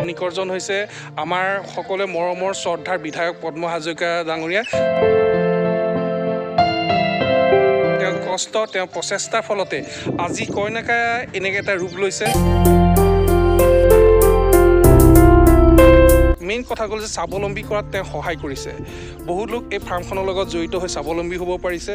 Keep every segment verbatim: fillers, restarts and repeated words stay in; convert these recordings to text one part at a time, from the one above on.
খনিকৰজন হৈছে আমাৰ সকলোৱে মৰমৰ শ্ৰদ্ধাৰ বিধায়ক পদ্ম হাজৰিকা ডাঙৰীয়া। তেওঁৰ কষ্ট তেওঁৰ প্ৰচেষ্টাৰ ফলতে আজি কইনাকা এনেকৈ এটা ৰূপ লৈছে। মেইন কথা হ'ল যে স্বাৱলম্বী কৰাত তেওঁ সহায় কৰিছে। বহুত লোক এই ফাৰ্মখনৰ লগত জড়িত হৈ স্বাৱলম্বী হ'ব পাৰিছে।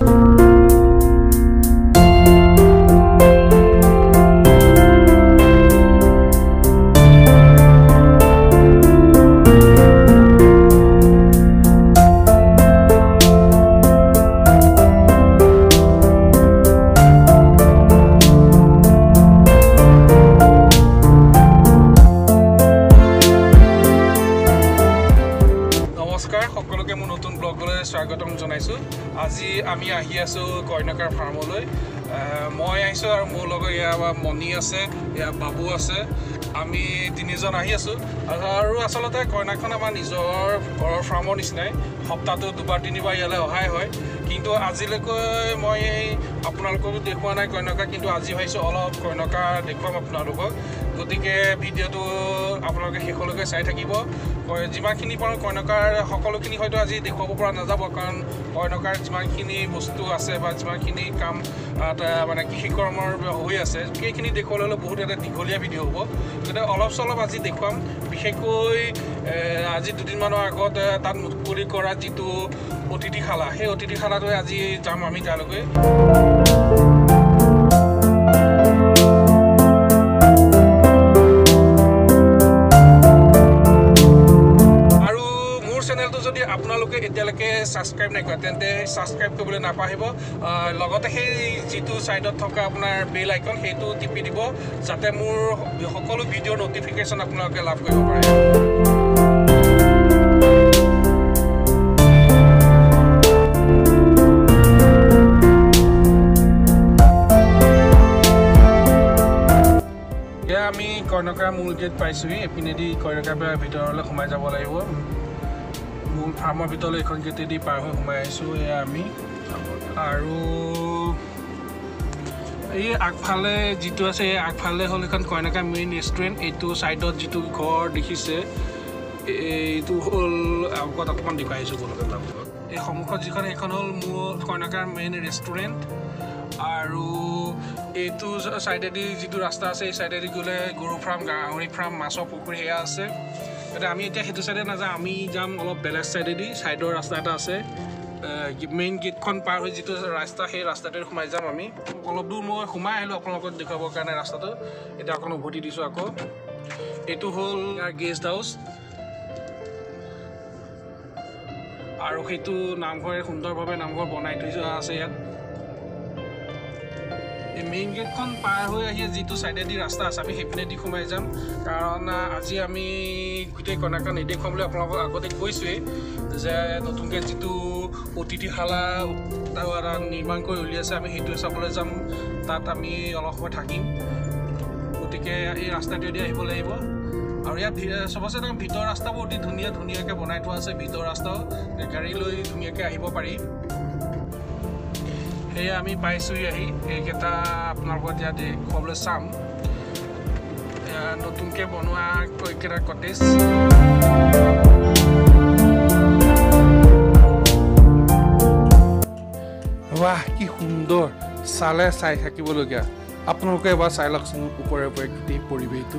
সকলোকে মোৰ নতুন ব্লগলৈ স্বাগতম জনাইছোঁ। আজি আমি আহি আছোঁ কইনাকাৰ ফাৰ্মলৈ। মই আহিছোঁ আৰু মোৰ লগত এয়া মণি আছে, এয়া বাবু আছে, আমি তিনিজন আহি আছোঁ। আৰু আচলতে কইনাখন আমাৰ নিজৰ ঘৰৰ ফাৰ্মৰ নিচিনাই, সপ্তাহটো দুবাৰ তিনিবাৰ ইয়ালৈ অহাই হয়। কিন্তু আজিলৈকে মই আপোনালোককো দেখুওৱা নাই কইনাকা, কিন্তু আজি ভাবিছোঁ অলপ কইনাকা দেখুৱাম আপোনালোকক। গতিকে ভিডিঅ'টো আপোনালোকে শেষলৈকে চাই থাকিব। যিমানখিনি পাৰোঁ কইনাকাৰ সকলোখিনি হয়তো আজি দেখুৱাব পৰা নাযাব, কাৰণ কইনাকাৰ যিমানখিনি বস্তু আছে বা যিমানখিনি কাম মানে কৃষি কৰ্মৰ হৈ আছে সেইখিনি দেখুৱাবলৈ হ'লে বহুত এটা দীঘলীয়া ভিডিঅ' হ'ব। গতিকে অলপ চলপ আজি দেখুৱাম। বিশেষকৈ আজি দুদিনমানৰ আগত তাত মুকলি কৰা যিটো অতিথিশালা, সেই অতিথিশালাটোৱে আজি যাম আমি তালৈকে। যদি আপোনালোকে এতিয়ালৈকে ছাবস্ক্ৰাইব নাই কৰা তেন্তে ছাবস্ক্ৰাইব কৰিবলৈ নাপাহৰিব। লগতে সেই যিটো ছাইডত থকা আপোনাৰ বেল আইকন সেইটো টিপি দিব, যাতে মোৰ সকলো ভিডিঅ'ৰ ন'টিফিকেশ্যন আপোনালোকে লাভ কৰিব পাৰে। এতিয়া আমি কইনাকাৰ মূল গেট পাইছোঁহি। এইপিনেদি কইনাকাৰ ভিতৰলৈ সোমাই যাব লাগিব। মূল ফাৰ্মৰ ভিতৰলৈ এইখন গেটেদি পাৰ হৈ সোমাই আহিছোঁ। এয়া আমি আৰু এই আগফালে যিটো আছে এই আগফালে হ'ল এখন কইনাকা মেইন ৰেষ্টুৰেণ্ট। এইটো ছাইডত যিটো ঘৰ দেখিছে এইটো হ'ল আগত অকণমান দেখুৱাই আহিছোঁ বলকে আপোনালোকক। এই সন্মুখত যিখন সেইখন হ'ল মোৰ কইনাকাৰ মেইন ৰেষ্টুৰেণ্ট। আৰু এইটো ছাইডেদি যিটো ৰাস্তা আছে এই ছাইডেদি গ'লে গৰু ফাৰ্ম, গাহৰি ফাৰ্ম, মাছৰ পুখুৰী সেয়া আছে। গতিকে আমি এতিয়া সেইটো ছাইডে নাযাওঁ, আমি যাম অলপ বেলেগ ছাইডেদি। ছাইডৰ ৰাস্তা এটা আছে, মেইন গেটখন পাৰ হৈ যিটো ৰাস্তা সেই ৰাস্তাটোৰে সোমাই যাম আমি। অলপ দূৰ মই সোমাই আহিলোঁ আপোনালোকক দেখুৱাবৰ কাৰণে ৰাস্তাটো। এতিয়া অকণ উভতি দিছোঁ আকৌ। এইটো হ'ল ইয়াৰ গেষ্ট হাউচ আৰু সেইটো নামঘৰে সুন্দৰভাৱে নামঘৰ বনাই থৈ যোৱা আছে ইয়াত। এই মেইন গেটখন পাৰ হৈ আহি যিটো ছাইডেদি ৰাস্তা আছে আমি সেইপিনেদি সোমাই যাম, কাৰণ আজি আমি গোটেই কইনাকা নেদেখুৱাম বুলি আপোনালোকক আগতে কৈছোঁৱেই যে নতুনকৈ যিটো অতিথিশালা নিৰ্মাণ কৰি উলিয়াইছে আমি সেইটো চাবলৈ যাম। তাত আমি অলপ সময় থাকিম। গতিকে এই ৰাস্তাটোৱেদি আহিব লাগিব। আৰু ইয়াত চবচে একদম ভিতৰ ৰাস্তাবোৰ অতি ধুনীয়া ধুনীয়াকৈ বনাই থোৱা আছে। ভিতৰ ৰাস্তাও গাড়ী লৈ ধুনীয়াকৈ আহিব পাৰি। সেয়া আমি পাইছোঁহি আহি। এইকেইটা আপোনালোকক এতিয়া দেখুৱাবলৈ চাম। নতুনকৈ বনোৱা এইকেইটা কটেজ। বাহ, কি সুন্দৰ! চালে চাই থাকিবলগীয়া। আপোনালোকে এবাৰ চাই লওকচোন ওপৰে ওপৰে গোটেই পৰিৱেশটো।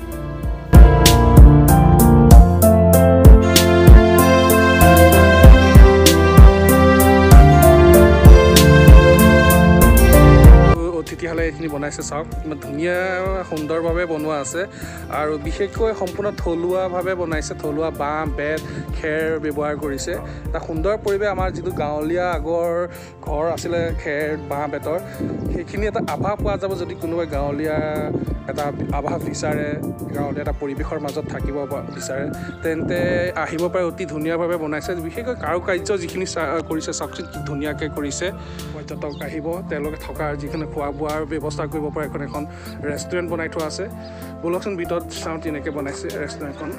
অতিথিশালা এইখিনি বনাইছে চাওক, ইমান ধুনীয়া সুন্দৰভাৱে বনোৱা আছে। আৰু বিশেষকৈ সম্পূৰ্ণ থলুৱাভাৱে বনাইছে। থলুৱা বাঁহ, বেত, খেৰ ব্যৱহাৰ কৰিছে। এটা সুন্দৰ পৰিৱেশ। আমাৰ যিটো গাঁৱলীয়া আগৰ ঘৰ আছিলে খেৰ বাঁহ বেতৰ, সেইখিনি এটা আভাস পোৱা যাব যদি কোনোবাই গাঁৱলীয়া এটা আভাস বিচাৰে, গাঁৱলীয়া এটা পৰিৱেশৰ মাজত থাকিব বিচাৰে, তেন্তে আহিব পাৰে। অতি ধুনীয়াভাৱে বনাইছে। বিশেষকৈ কাৰুকাৰ্য যিখিনি কৰিছে চাওকচোন, কি ধুনীয়াকৈ কৰিছে। পৰ্যটক আহিব, তেওঁলোকে থকাৰ যিখিনি খোৱা বোৱাৰ ব্যৱস্থা কৰিব পাৰে। এখন এখন ৰেষ্টুৰেণ্ট বনাই থোৱা আছে। বলকচোন ভিতৰত চাওঁ তেনেকৈ বনাইছে ৰেষ্টুৰেণ্টখন।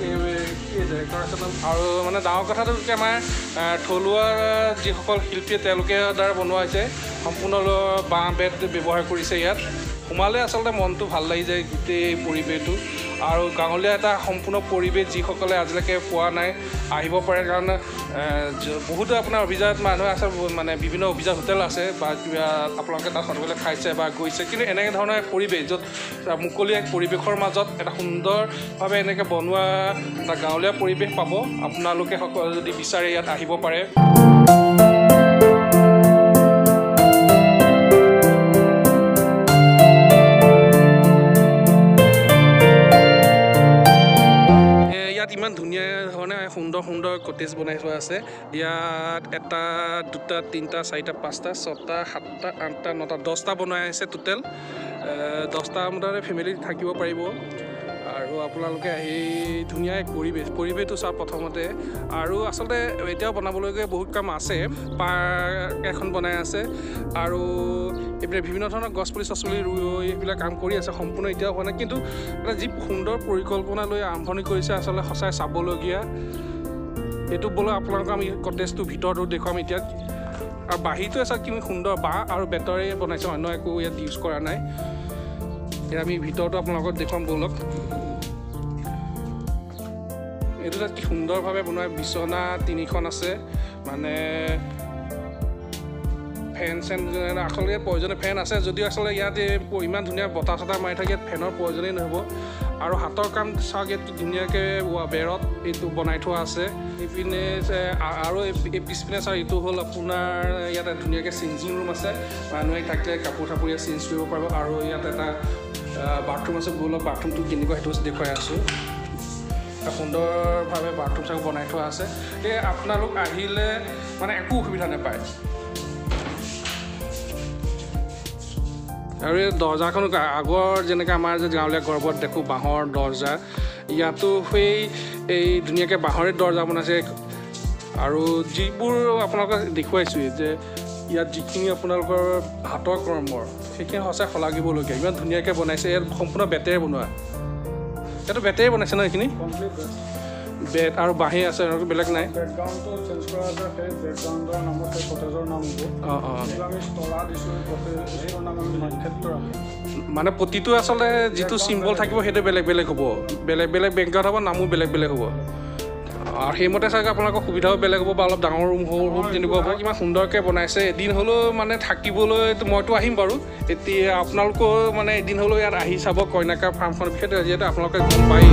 ডেকৰেশ্যন আৰু মানে ডাঙৰ কথাটো কি আমাৰ থলুৱা যিসকল শিল্পীয়ে তেওঁলোকে দ্বাৰা বনোৱা হৈছে সম্পূৰ্ণ বাঁহ বেত ব্যৱহাৰ কৰিছে ইয়াত সোমালে আচলতে মনটো ভাল লাগি যায় গোটেই পৰিৱেশটো আৰু গাঁৱলীয়া এটা সম্পূৰ্ণ পৰিৱেশ যিসকলে আজিলৈকে পোৱা নাই আহিব পাৰে কাৰণ বহুতো আপোনাৰ অভিজাত মানুহ আছে মানে বিভিন্ন অভিজাত হোটেল আছে বা কিবা আপোনালোকে তাত সকলোৱে খাইছে বা গৈছে কিন্তু এনেকৈ ধৰণৰ পৰিৱেশ য'ত মুকলি এক পৰিৱেশৰ মাজত এটা সুন্দৰভাৱে এনেকৈ বনোৱা এটা গাঁৱলীয়া পৰিৱেশ পাব আপোনালোকে সকলো যদি বিচাৰে ইয়াত আহিব পাৰে ইমান ধুনীয়া ধৰণে সুন্দৰ সুন্দৰ কটেজ বনাই থোৱা আছে ইয়াত এটা দুটা তিনিটা চাৰিটা পাঁচটা ছটা সাতটা আঠটা নটা দহটা বনাই আছে টোটেল দহটা মুঠতে ফেমিলি থাকিব পাৰিব আৰু আপোনালোকে আহি ধুনীয়া এক পৰিৱেশ পৰিৱেশটো চাওক প্ৰথমতে আৰু আচলতে এতিয়াও বনাবলৈকে বহুত কাম আছে পাৰ্ক এখন বনাই আছে আৰু এইবিলাক বিভিন্ন ধৰণৰ গছ পুলি চছপুলি ৰুই এইবিলাক কাম কৰি আছে সম্পূৰ্ণ এতিয়াও হোৱা নাই কিন্তু এটা যি সুন্দৰ পৰিকল্পনা লৈ আৰম্ভণি কৰিছে আচলতে সঁচাই চাবলগীয়া এইটো বোলো আপোনালোকক আমি কটেজটো ভিতৰতো দেখুৱাম এতিয়া আৰু বাহিৰটো আছে কিমান সুন্দৰ বাঁহ আৰু বেতৰে বনাইছে অন্য একো ইয়াত ইউজ কৰা নাই এতিয়া আমি ভিতৰতো আপোনালোকক দেখুৱাম ব'লক এইটো তাত কি সুন্দৰভাৱে বনোৱা বিচনা তিনিখন আছে মানে ফেন চেন আচলতে প্ৰয়োজনীয় ফেন আছে যদিও আচলতে ইয়াত ইমান ধুনীয়া বতাহ চতাহ মাৰি থাকে ইয়াত ফেনৰ প্ৰয়োজনেই নহ'ব আৰু হাতৰ কাম চাওক ইয়াত ধুনীয়াকৈ বেৰত এইটো বনাই থোৱা আছে ইপিনে আৰু এই পিছপিনে চাওক এইটো হ'ল আপোনাৰ ইয়াত ধুনীয়াকৈ চেঞ্জিং ৰুম আছে মানুহে থাকিলে কাপোৰ চাপোৰ ইয়াত চেঞ্জ কৰিব পাৰিব আৰু ইয়াত এটা বাথৰুম আছে ব'লক বাথৰুমটো কেনেকুৱা সেইটো দেখুৱাই আছোঁ সুন্দৰভাৱে বাথৰুম চাওক বনাই থোৱা আছে এই আপোনালোক আহিলে মানে একো অসুবিধা নাপায় আৰু এই দৰ্জাখনো আগৰ যেনেকৈ আমাৰ যে গাঁৱলীয়া ঘৰবোৰত দেখোঁ বাঁহৰ দৰ্জা ইয়াতো সেই এই ধুনীয়াকৈ বাঁহৰে দৰ্জা বনাইছে আৰু যিবোৰ আপোনালোকক দেখুৱাইছোঁ যে ইয়াত যিখিনি আপোনালোকৰ হাতৰ কৰ্মৰ সেইখিনি সঁচাই শলাগিবলগীয়া ইমান ধুনীয়াকৈ বনাইছে ইয়াত সম্পূৰ্ণ বেতেৰে বনোৱা ইয়াতো বেতেৰে বনাইছে ন এইখিনি বেট আৰু বাঁহে আছে আৰু বেলেগ নাই বেকগ্ৰাউণ্ডটো চেঞ্জ কৰা আছে সেই বেকগ্ৰাউণ্ডৰ নামত সেই কটেজৰ নাম হ'ব অঁ অঁ আমি তলা দিছোঁ কটেজৰ নাম আমি নক্ষত্ৰ মানে প্ৰতিটো আচলতে যিটো চিম্বল থাকিব সেইটো বেলেগ বেলেগ হ'ব বেলেগ বেলেগ বেকগ্ৰাউণ্ড হ'ব নামো বেলেগ বেলেগ হ'ব আৰু সেইমতে চাগে আপোনালোকৰ সুবিধাও বেলেগ হ'ব বা অলপ ডাঙৰ ৰুম সৰু ৰুম তেনেকুৱা হ'ব কিমান সুন্দৰকৈ বনাইছে এদিন হ'লেও মানে থাকিবলৈ মইতো আহিম বাৰু এতিয়া আপোনালোকেও মানে এদিন হ'লেও ইয়াত আহি চাব কইনাকাৰ ফাৰ্মখনৰ বিষয়ে যিহেতু আপোনালোকে গম পায়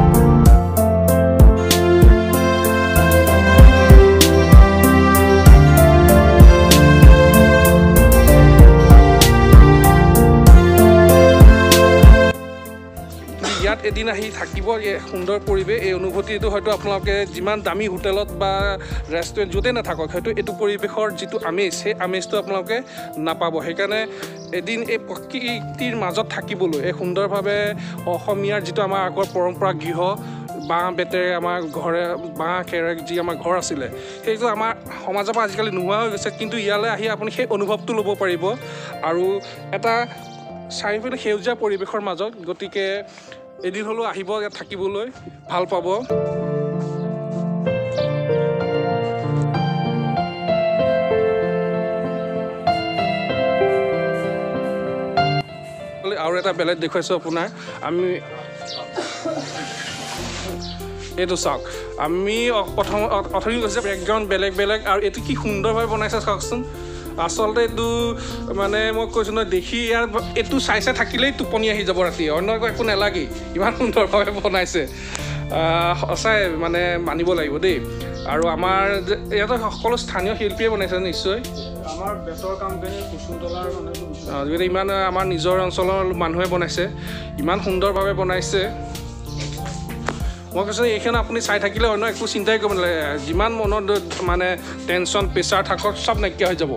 ইয়াত এদিন আহি থাকিব এই সুন্দৰ পৰিৱেশ এই অনুভূতিটো হয়তো আপোনালোকে যিমান দামী হোটেলত বা ৰেষ্টুৰেণ্ট য'তেই নাথাকক হয়তো এইটো পৰিৱেশৰ যিটো আমেজ সেই আমেজটো আপোনালোকে নাপাব সেইকাৰণে এদিন এই প্ৰকৃতিৰ মাজত থাকিবলৈ এই সুন্দৰভাৱে অসমীয়াৰ যিটো আমাৰ আগৰ পৰম্পৰা গৃহ বাঁহ বেতেৰে আমাৰ ঘৰে বাঁহ খেৰে যি আমাৰ ঘৰ আছিলে সেইটো আমাৰ সমাজৰ পৰা আজিকালি নোহোৱা হৈ গৈছে কিন্তু ইয়ালৈ আহি আপুনি সেই অনুভৱটো ল'ব পাৰিব আৰু এটা চাৰিওফালে সেউজীয়া পৰিৱেশৰ মাজত গতিকে এদিন হ'লেও আহিব ইয়াত থাকিবলৈ ভাল পাব আৰু এটা বেলেগ দেখুৱাইছোঁ আপোনাৰ আমি এইটো চাওক আমি প্ৰথম অথনি কৈছে বেকগ্ৰাউণ্ড বেলেগ বেলেগ আৰু এইটো কি সুন্দৰভাৱে বনাইছে চাওকচোন আচলতে এইটো মানে মই কৈছোঁ নহয় দেখি ইয়াৰ এইটো চাই চাই থাকিলেই টোপনি আহি যাব ৰাতি অন্য একো নালাগেই ইমান সুন্দৰভাৱে বনাইছে সঁচাই মানে মানিব লাগিব দেই আৰু আমাৰ ইয়াতে সকলো স্থানীয় শিল্পীয়ে বনাইছে নিশ্চয় আমাৰ বেতৰ কামখিনি কুচুমতলাৰ মানে যিহেতু ইমান আমাৰ নিজৰ অঞ্চলৰ মানুহে বনাইছে ইমান সুন্দৰভাৱে বনাইছে মই কৈছোঁ এইখন আপুনি চাই থাকিলে অন্য একো চিন্তাই কৰিব নালাগে যিমান মনত মানে টেনশ্যন প্ৰেছাৰ থাকক চব নাইকিয়া হৈ যাব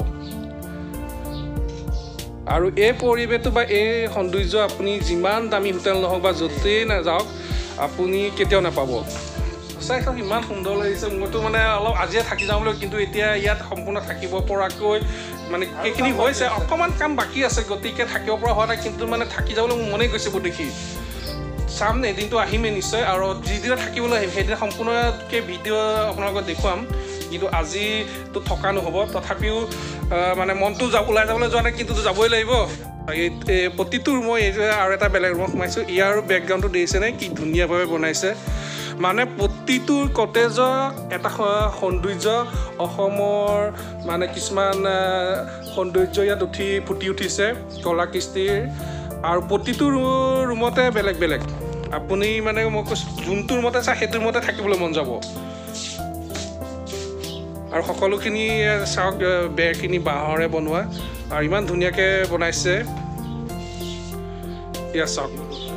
আৰু এই পৰিৱেশটো বা এই সৌন্দৰ্য আপুনি যিমান দামী হোটেল নহওক বা য'তেই নাযাওক আপুনি কেতিয়াও নাপাব সঁচাই চাওক ইমান সুন্দৰ লাগিছে মইতো মানে অলপ আজিয়ে থাকি যাওঁ বুলি কিন্তু এতিয়া ইয়াত সম্পূৰ্ণ থাকিব পৰাকৈ মানে সেইখিনি হৈছে অকণমান কাম বাকী আছে গতিকে থাকিব পৰা হোৱা নাই কিন্তু মানে থাকি যাবলৈ মোৰ মনেই গৈছে দেখি চাম এদিনটো আহিমেই নিশ্চয় আৰু যিদিনা থাকিবলৈ আহিম সেইদিনা সম্পূৰ্ণকৈ ভিডিঅ' আপোনালোকক দেখুৱাম কিন্তু আজিতো থকা নহ'ব তথাপিও মানে মনটো যাব ওলাই যাবলৈ যোৱা নাই কিন্তু যাবই লাগিব এই প্ৰতিটো ৰুমৰ এই আৰু এটা বেলেগ ৰুমত সোমাইছোঁ ইয়াৰ বেকগ্ৰাউণ্ডটো দেখিছেনে কি ধুনীয়াভাৱে বনাইছে মানে প্ৰতিটো কটেজৰ এটা সৌন্দৰ্য অসমৰ মানে কিছুমান সৌন্দৰ্য ইয়াত উঠি ফুটি উঠিছে কলাকৃষ্টিৰ আৰু প্ৰতিটো ৰুমতে বেলেগ বেলেগ আপুনি মানে মই কৈছোঁ যোনটো ৰুমতে চাই সেইটো ৰুমতে থাকিবলৈ মন যাব আৰু সকলোখিনি চাওক বেৰখিনি বাঁহৰে বনোৱা আৰু ইমান ধুনীয়াকৈ বনাইছে এয়া চাওক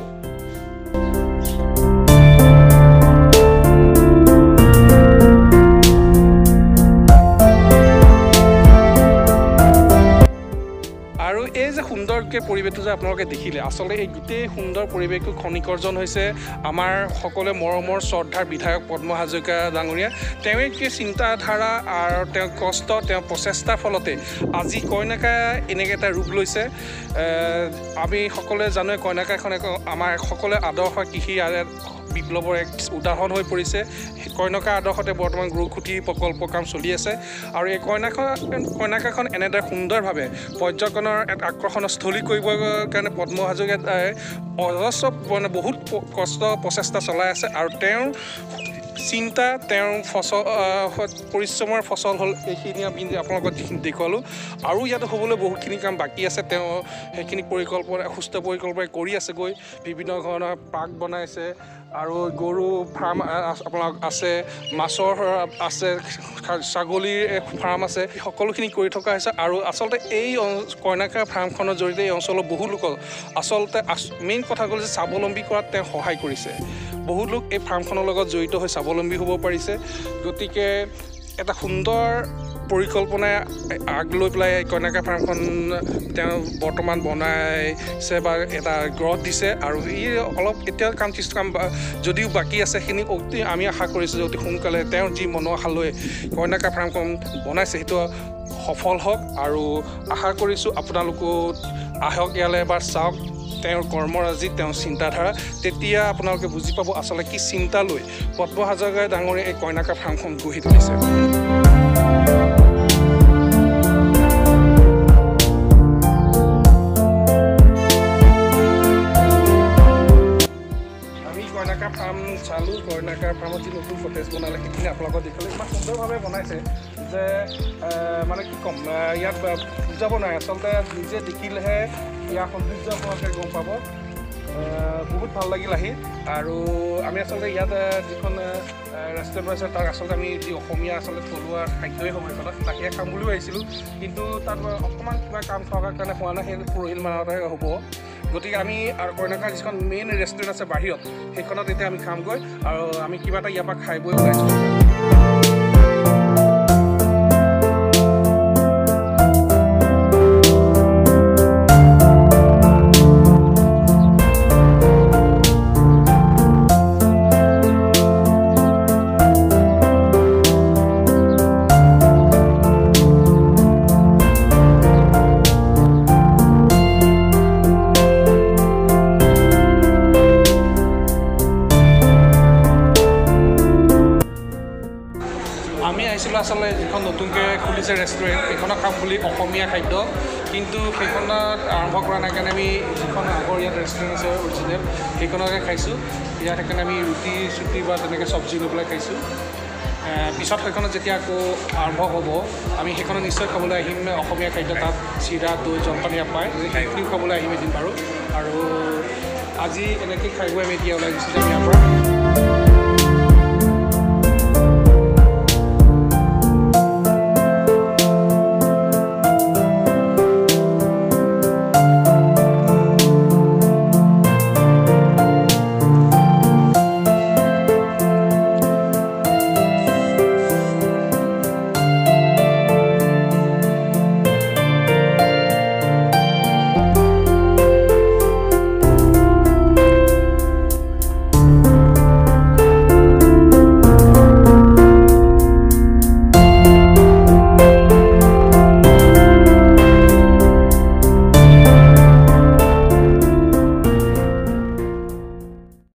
আৰু এই যে সুন্দৰকৈ পৰিৱেশটো যে আপোনালোকে দেখিলে আচলতে এই গোটেই সুন্দৰ পৰিৱেশটো খনিকৰ্জন হৈছে আমাৰ সকলোৱে মৰমৰ শ্ৰদ্ধাৰ বিধায়ক পদ্ম হাজৰিকা ডাঙৰীয়া তেওঁৱে কি চিন্তাধাৰা আৰু তেওঁ কষ্ট তেওঁ প্ৰচেষ্টাৰ ফলতে আজি কইনাকা এনেকৈ এটা ৰূপ লৈছে আমি সকলোৱে জানোৱে কইনাকাখন আমাৰ সকলোৱে আদৰ্শ কৃষি বিপ্লৱৰ এক উদাহৰণ হৈ পৰিছে কইনাকা আদৰ্শতে বৰ্তমান গৰুখুঁটি প্ৰকল্প কাম চলি আছে আৰু এই কইনাখন কইনাকাখন এনেদৰে সুন্দৰভাৱে পৰ্যটনৰ এক আকৰ্ষণস্থলী কৰিবৰ কাৰণে পদ্ম হাজৰিকাই অজস্ৰ মানে বহুত কষ্ট প্ৰচেষ্টা চলাই আছে আৰু তেওঁৰ চিন্তা তেওঁৰ ফচল পৰিশ্ৰমৰ ফচল হ'ল এইখিনি আমি আপোনালোকক যিখিনি দেখুৱালোঁ আৰু ইয়াত হ'বলৈ বহুতখিনি কাম বাকী আছে তেওঁ সেইখিনি পৰিকল্পনা সুস্থ পৰিকল্পনা কৰি আছে গৈ বিভিন্ন ধৰণৰ পাৰ্ক বনাইছে আৰু গৰু ফাৰ্ম আপোনালোক আছে মাছৰ আছে ছাগলীৰ ফাৰ্ম আছে সকলোখিনি কৰি থকা হৈছে আৰু আচলতে এই কইনাকা ফাৰ্মখনৰ জৰিয়তে এই অঞ্চলৰ বহু লোকক আচলতে মেইন কথা ক'লে যে স্বাৱলম্বী কৰাত তেওঁ সহায় কৰিছে বহুত লোক এই ফাৰ্মখনৰ লগত জড়িত হৈ স্বাৱলম্বী হ'ব পাৰিছে গতিকে এটা সুন্দৰ পৰিকল্পনাই আগ লৈ পেলাই কইনাকা ফাৰ্মখন তেওঁ বৰ্তমান বনাইছে বা এটা গ্ৰহ দিছে আৰু ই অলপ এতিয়া কাম কিছু কাম যদিও বাকী আছে সেইখিনি অতি আমি আশা কৰিছোঁ যে অতি সোনকালে তেওঁৰ যি মনৰ আশা লৈ কইনাকা ফাৰ্মখন বনাইছে সেইটো সফল হওক আৰু আশা কৰিছোঁ আপোনালোকো আহক ইয়ালৈ এবাৰ চাওক তেওঁৰ কৰ্মৰাজি তেওঁৰ চিন্তাধাৰা তেতিয়া আপোনালোকে বুজি পাব আচলতে কি চিন্তা লৈ পদ্ম হাজৰিকা ডাঙৰীয়াই এই কইনাকা ফাৰ্মখন গঢ়ি তুলিছে কইনাকা ফাৰ্ম চালোঁ কইনাকা ফাৰ্মত যি নতুন কটেজ বনালে সেইখিনি আপোনালোকক দেখালোঁ ইমান সুন্দৰভাৱে বনাইছে যে মানে কি ক'ম ইয়াত বুজাব নাই আচলতে নিজে দেখিলেহে ইয়াৰ সৌন্দৰ্য আপোনালোকে গম পাব বহুত ভাল লাগিল আহি আৰু আমি আচলতে ইয়াত যিখন ৰেষ্টুৰেণ্ট আছে তাক আচলতে আমি যি অসমীয়া আচলতে থলুৱা খাদ্যই হ'ব এইখনত তাকে খাম বুলিও আহিছিলোঁ কিন্তু তাত অকণমান কিবা কাম থকাৰ কাৰণে হোৱা নাই সেই পৰহিল মানতে হ'ব গতিকে আমি আৰু কইনাকা যিখন মেইন ৰেষ্টুৰেণ্ট আছে বাহিৰত সেইখনত এতিয়া আমি খামগৈ আৰু আমি কিবা এটা ইয়াৰ পৰা খাই বৈ ওলাইছোঁ আমি আহিছিলোঁ আচলতে যিখন নতুনকৈ খুলিছে ৰেষ্টুৰেণ্ট সেইখনত খাম বুলি অসমীয়া খাদ্য কিন্তু সেইখনত আৰম্ভ কৰা নাই কাৰণে আমি যিখন আগৰ ইয়াত ৰেষ্টুৰেণ্ট আছে অৰিজিনেল সেইখনকে খাইছোঁ ইয়াত সেইকাৰণে আমি ৰুটি চুটি বা তেনেকৈ চব্জি লৈ পেলাই খাইছোঁ পিছত সেইখনত যেতিয়া আকৌ আৰম্ভ হ'ব আমি সেইখনত নিশ্চয় খাবলৈ আহিম অসমীয়া খাদ্য তাত চিৰা দৈ জলপানীয়া পায় সেইখিনিও খাবলৈ আহিম এদিন বাৰু আৰু আজি এনেকৈ খাই বৈ আমি এতিয়া ওলাই গৈছোঁ যে ইয়াৰ পৰা